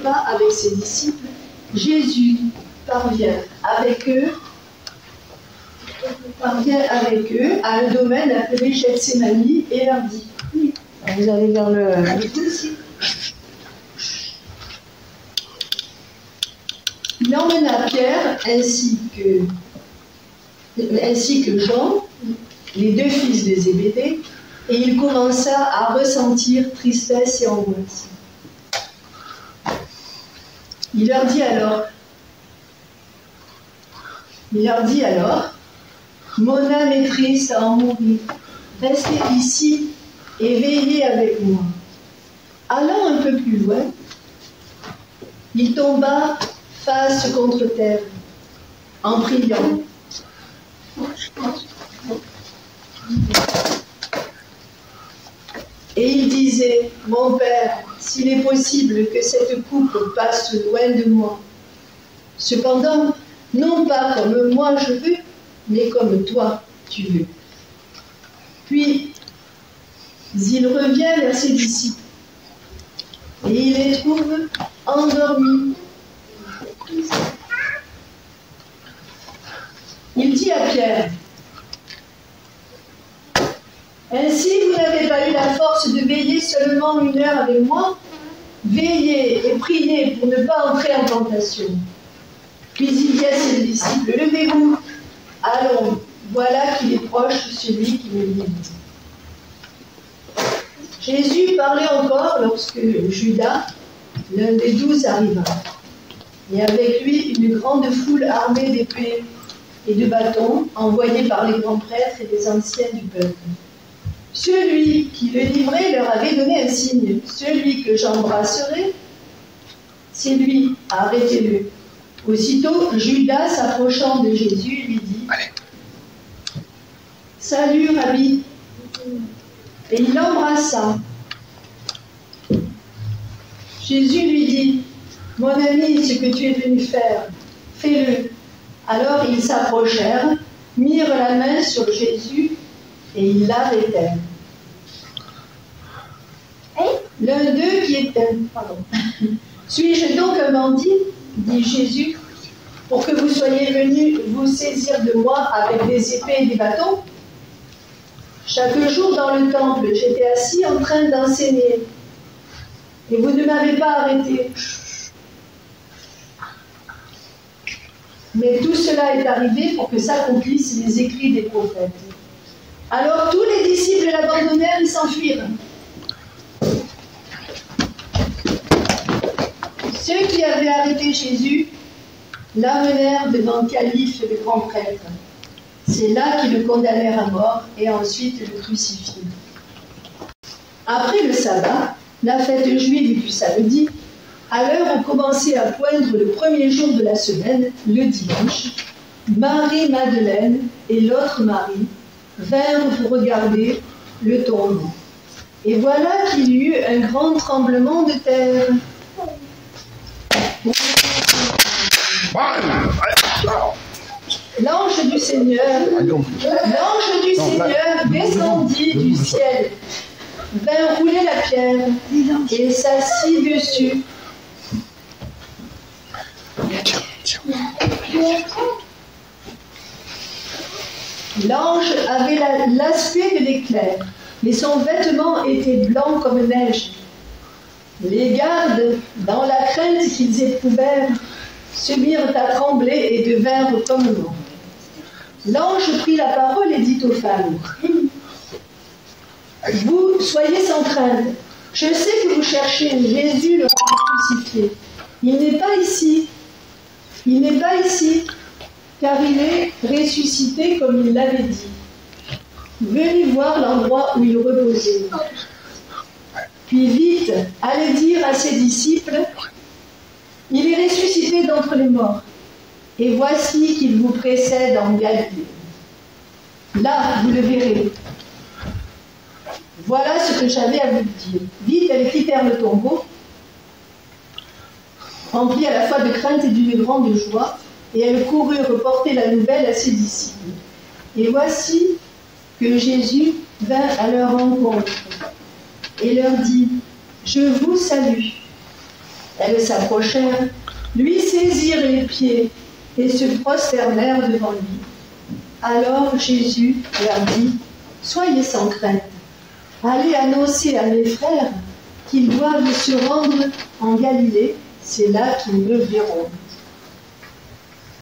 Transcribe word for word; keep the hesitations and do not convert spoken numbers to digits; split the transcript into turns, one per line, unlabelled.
repas avec ses disciples, Jésus parvient avec eux, parvient avec eux à un domaine appelé Gethsémani et leur dit.
Vous allez vers le...
Il emmena Pierre ainsi que, ainsi que Jean, les deux fils de Zébédée, et il commença à ressentir tristesse et angoisse. Il leur dit alors, il leur dit alors, mon âme est triste à en mourir, restez ici et veillez avec moi. Allant un peu plus loin, il tomba face contre terre, en priant. Et il disait, mon Père, s'il est possible que cette coupe passe loin de moi. Cependant, non pas comme moi je veux, mais comme toi tu veux. Puis, il revient vers ses disciples, et il les trouve endormis. Il dit à Pierre, ainsi vous n'avez pas eu la force de veiller seulement une heure avec moi, veillez et priez pour ne pas entrer en tentation. Puis il dit à ses disciples, levez-vous, allons, voilà qu'il est proche celui qui me livre. Jésus parlait encore lorsque Judas, l'un des douze, arriva. Et avec lui une grande foule armée d'épées et de bâtons, envoyés par les grands prêtres et les anciens du peuple. Celui qui le livrait leur avait donné un signe. Celui que j'embrasserai, c'est lui, arrêtez-le. Aussitôt, Judas, s'approchant de Jésus, lui dit, « Salut, Rabbi !» Et il l'embrassa. Jésus lui dit, « Mon ami, ce que tu es venu faire, fais-le. » Alors ils s'approchèrent, mirent la main sur Jésus et ils l'arrêtèrent. L'un d'eux qui était... Pardon. Suis-je donc un bandit, dit Jésus, pour que vous soyez venus vous saisir de moi avec des épées et des bâtons? Chaque jour dans le temple, j'étais assis en train d'enseigner. Et vous ne m'avez pas arrêté. Mais tout cela est arrivé pour que s'accomplissent les écrits des prophètes. Alors tous les disciples l'abandonnèrent et s'enfuirent. Ceux qui avaient arrêté Jésus l'amenèrent devant Calife, le grand prêtre. C'est là qu'ils le condamnèrent à mort et ensuite le crucifièrent. Après le sabbat, la fête juive du samedi, à l'heure où commençait à poindre le premier jour de la semaine, le dimanche, Marie-Madeleine et l'autre Marie vinrent pour regarder le tombeau. Et voilà qu'il y eut un grand tremblement de terre. L'ange du Seigneur, l'ange du Seigneur descendit du ciel, vint rouler la pierre et s'assit dessus. L'ange avait l'aspect de l'éclair, mais son vêtement était blanc comme neige. Les gardes, dans la crainte qu'ils éprouvèrent, se mirent à trembler et devinrent comme morts. L'ange prit la parole et dit aux femmes, « Vous soyez sans crainte. Je sais que vous cherchez Jésus le crucifié. Il n'est pas ici. Il n'est pas ici, car il est ressuscité comme il l'avait dit. Venez voir l'endroit où il reposait. » Puis vite, allez dire à ses disciples, « Il est ressuscité d'entre les morts, et voici qu'il vous précède en Galilée. Là, vous le verrez. » Voilà ce que j'avais à vous dire. Vite, elles quittèrent le tombeau, remplies à la fois de crainte et d'une grande joie, et elles coururent porter la nouvelle à ses disciples. Et voici que Jésus vint à leur rencontre et leur dit, « Je vous salue. » Elles s'approchèrent, lui saisirent les pieds et se prosternèrent devant lui. Alors Jésus leur dit, « Soyez sans crainte, allez annoncer à mes frères qu'ils doivent se rendre en Galilée, c'est là qu'ils me verront. »